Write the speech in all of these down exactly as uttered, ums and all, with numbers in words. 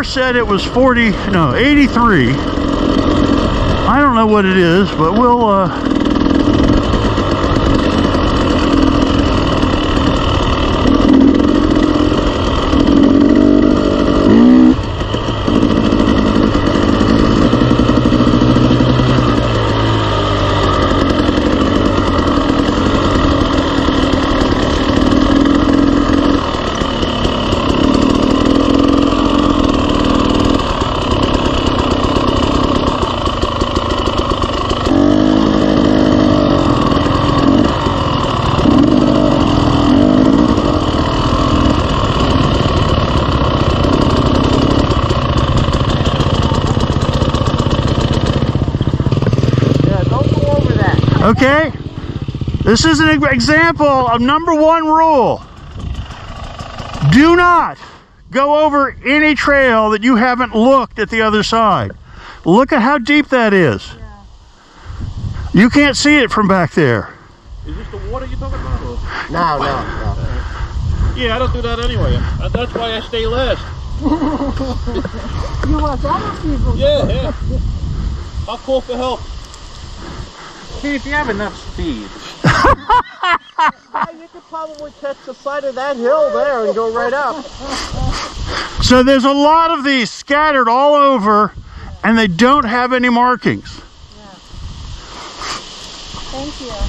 said it was forty, no, eighty-three. I don't know what it is, but we'll, uh... Okay, this is an example of number one rule. Do not go over any trail that you haven't looked at the other side. Look at how deep that is. Yeah. You can't see it from back there. Is this the water you're talking about? Or? No, no, no. Yeah, I don't do that anyway. That's why I stay last. You want other people? Yeah, yeah. I'll call for help. See, if you have enough speed. Yeah, you could probably catch the side of that hill there and go right up. So there's a lot of these scattered all over, and they don't have any markings. Yeah. Thank you.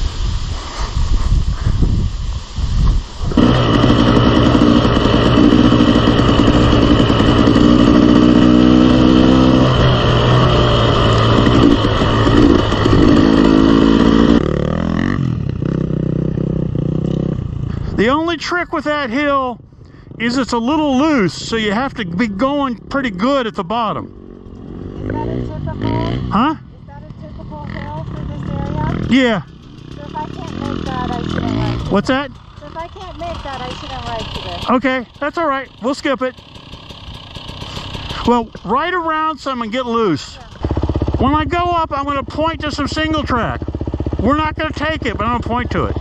The only trick with that hill is it's a little loose, so you have to be going pretty good at the bottom. Is that a typical? Huh? Is that a typical hill for this area? Yeah. So if I can't make that, I shouldn't ride today. What's that? So if I can't make that, I shouldn't ride today. Okay, that's all right. We'll skip it. Well, right around some and get loose. When I go up, I'm going to point to some single track. We're not going to take it, but I'm going to point to it.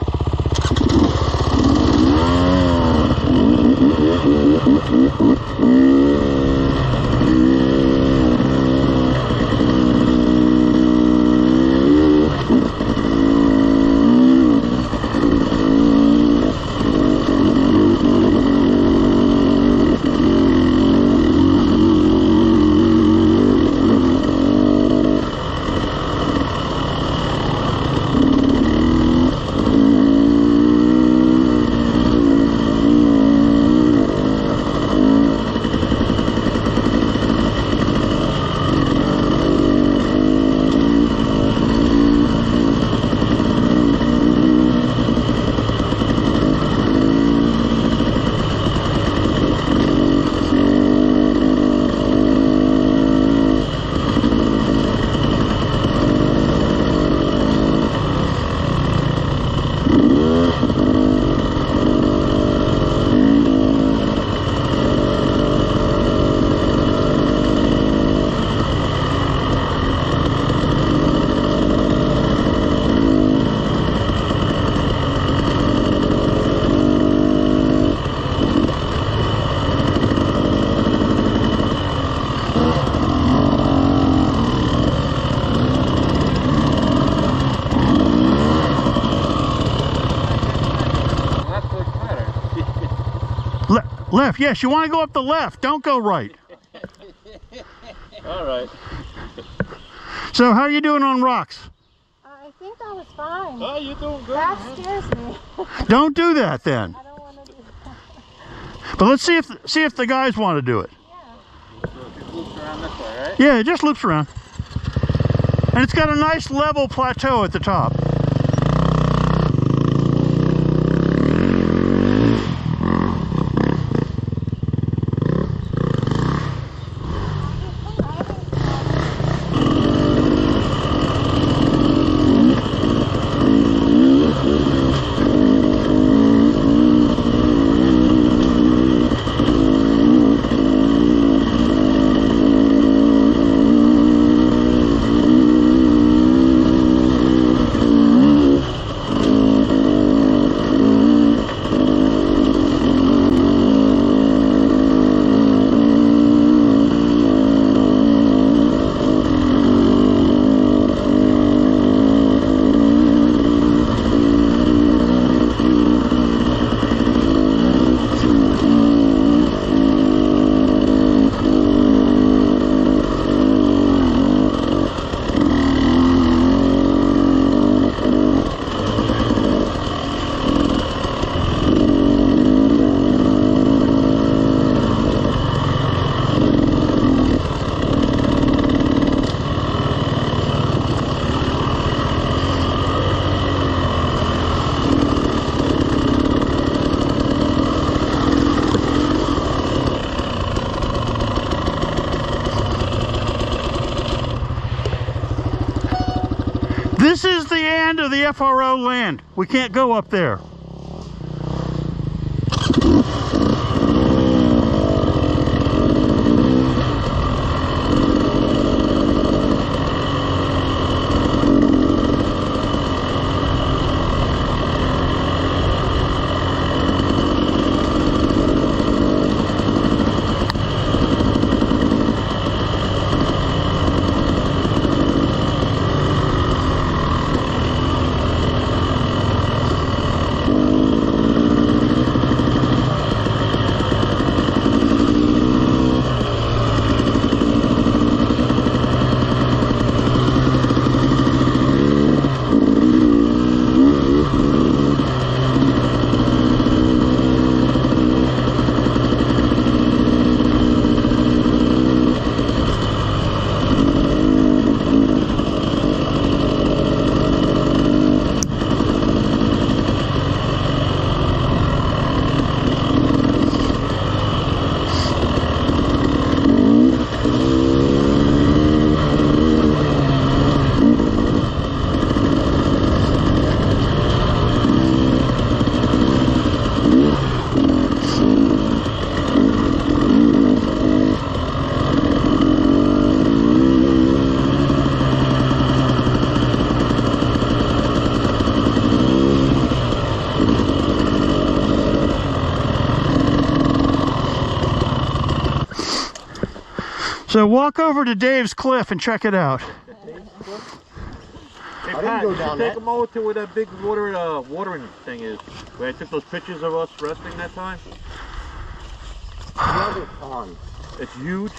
Left, yes, you want to go up the left, don't go right. All right. So how are you doing on rocks? Uh, I think that was fine. Oh, you're doing good. That man. scares me. Don't do that then. I don't want to do that. But let's see if see if the guys want to do it. Yeah. So it just loops around this way, right? Yeah, it just loops around. And it's got a nice level plateau at the top. This is the end of the F R O land. We can't go up there. So walk over to Dave's Cliff and check it out. Hey, I didn't Pat, go you should down take that. them over to where that big water, uh, watering thing is, where I took those pictures of us resting that time. Another pond. It's huge.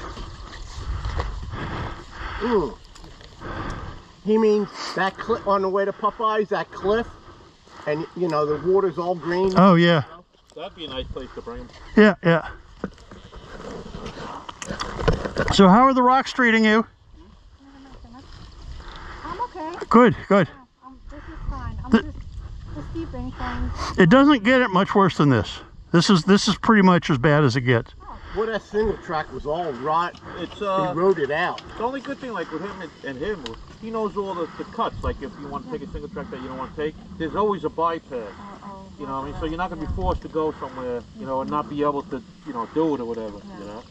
Mm. He means that cliff on the way to Popeye's, that cliff, and you know the water's all green. Oh yeah. That'd be a nice place to bring them. Yeah, yeah. So how are the rocks treating you? I'm okay. Good, good. Yeah, um, this is fine. I'm The- just, just keeping things. It doesn't get it much worse than this. This is this is pretty much as bad as it gets. Well, that single track was all rot. It's He uh, rode it out. the only good thing, like with him and, and him, he knows all the, the cuts. Like if you want to take a single track that you don't want to take, there's always a bypass. Oh, oh, You know what I mean? So you're not going to be forced to go somewhere, you know, and not be able to, you know, do it or whatever, you know?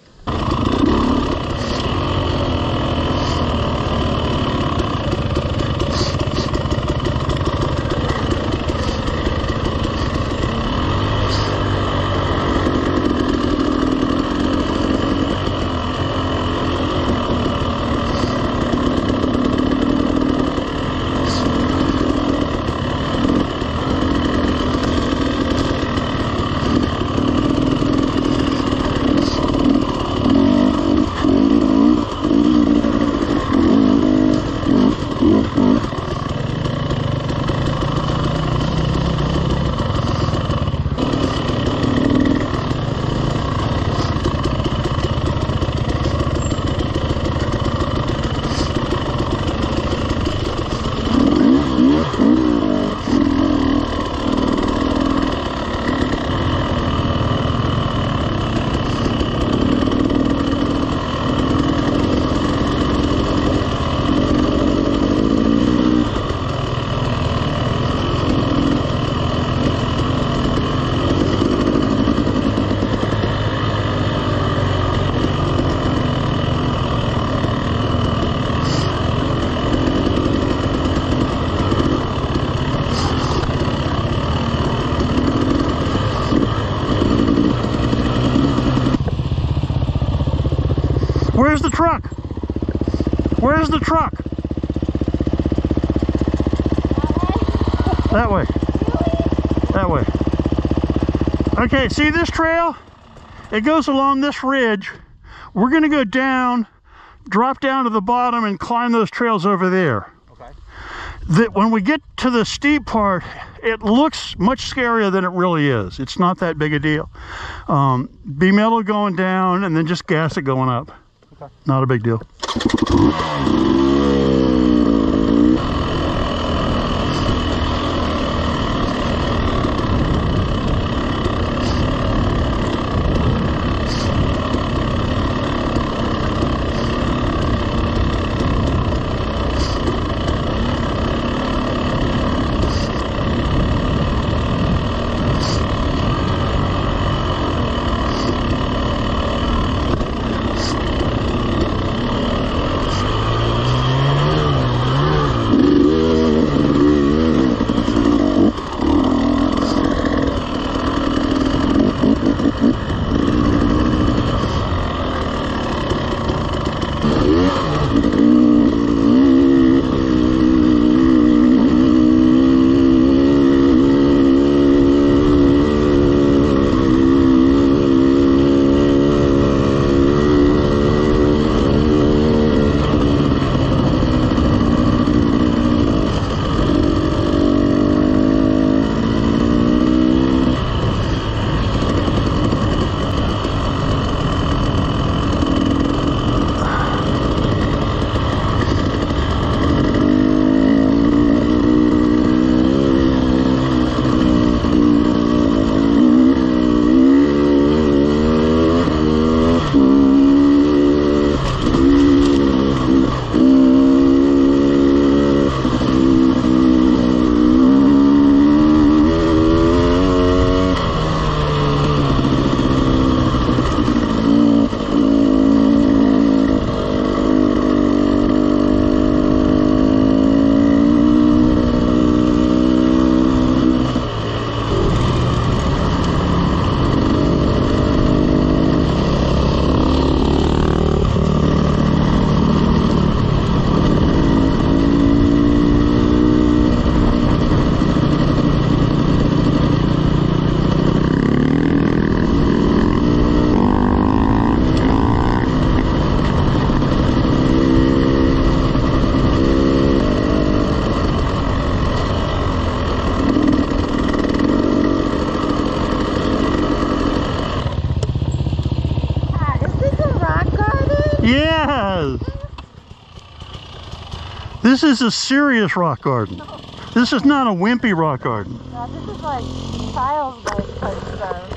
Where's the truck? Where's the truck? That way. That way. Okay, see this trail? It goes along this ridge. We're gonna go down, drop down to the bottom and climb those trails over there. Okay. That when we get to the steep part, it looks much scarier than it really is. It's not that big a deal. Um, be metal going down and then just gas it going up. Okay. Not a big deal. This is a serious rock garden. This is not a wimpy rock garden. No, this is like child's like type stuff.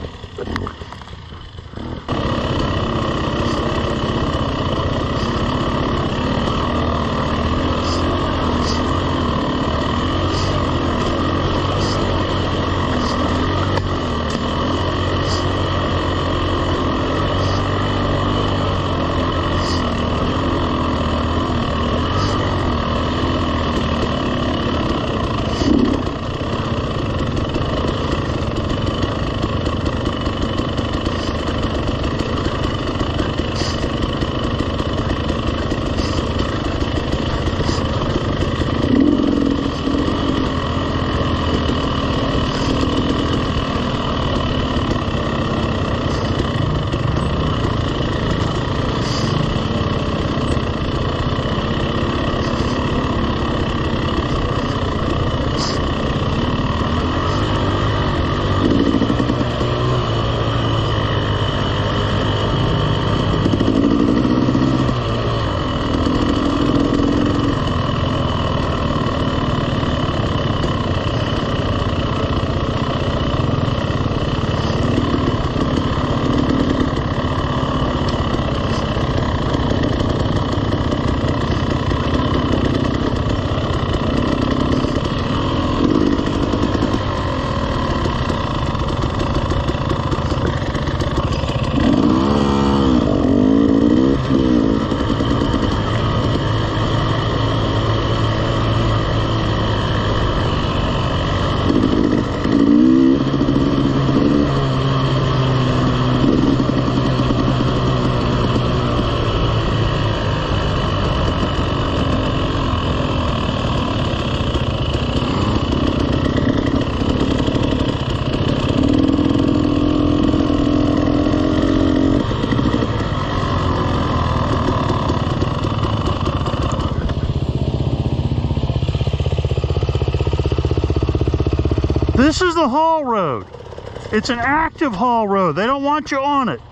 This is the haul road. It's an active haul road. They don't want you on it.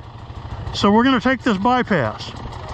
So we're going to take this bypass.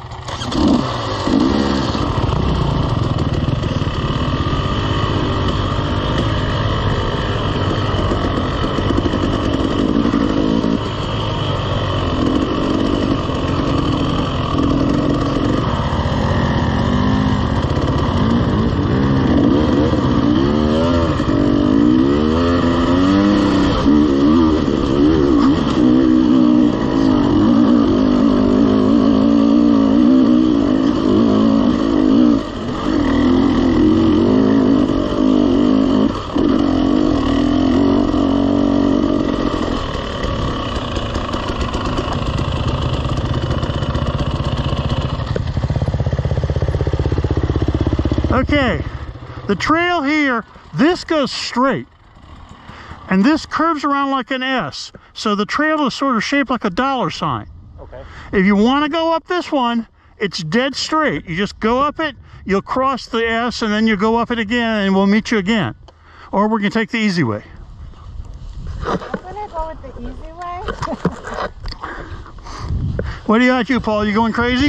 Okay, the trail here, this goes straight, and this curves around like an S, so the trail is sort of shaped like a dollar sign. Okay. If you want to go up this one, it's dead straight. You just go up it, you'll cross the S, and then you go up it again, and we'll meet you again. Or we can take the easy way. I'm gonna go with the easy way. What do you got, you, Paul? You going crazy?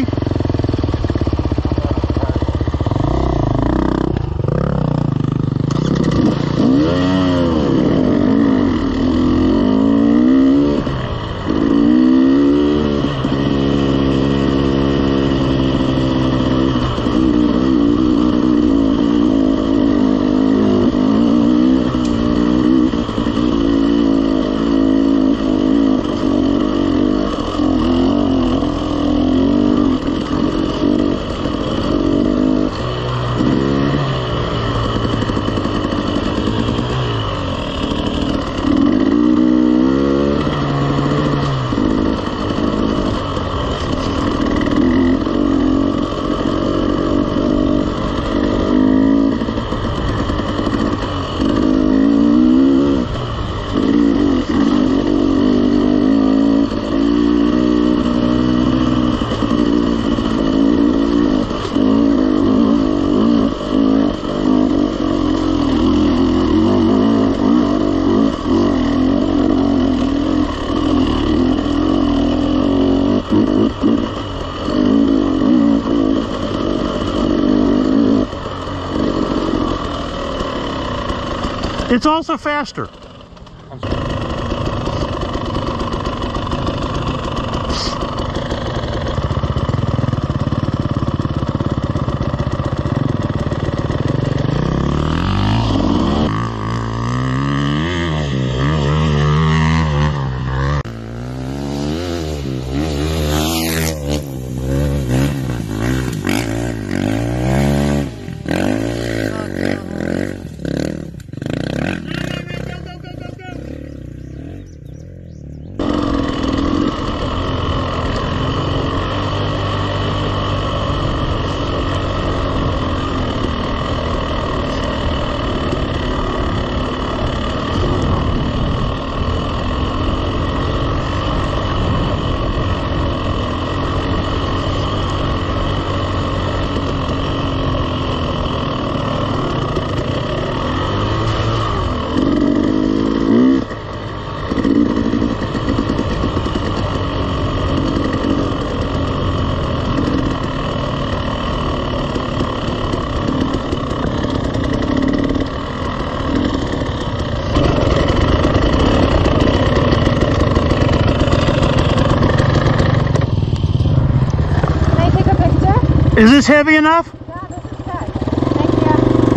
It's also faster. Is this heavy enough? Yeah, this is good. Thank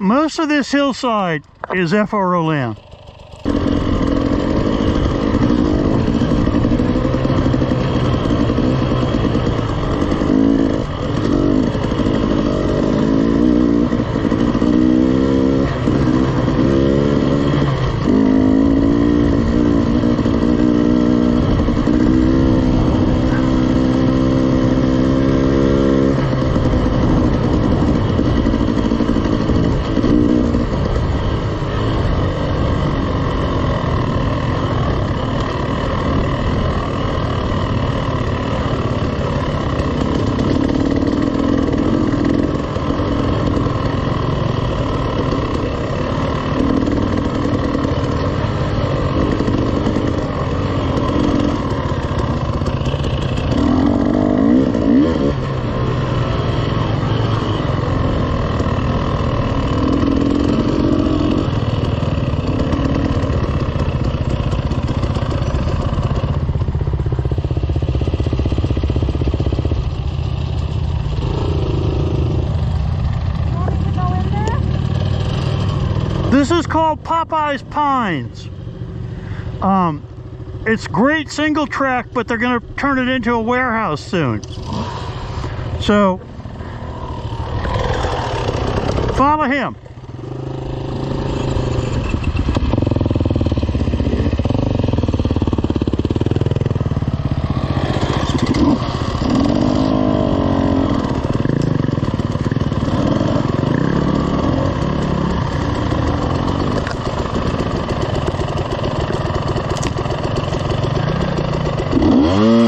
most of this hillside is F R O land. This is called Popeye's Pines. Um, it's great single track, but they're going to turn it into a warehouse soon. So, follow him. Mm-hmm.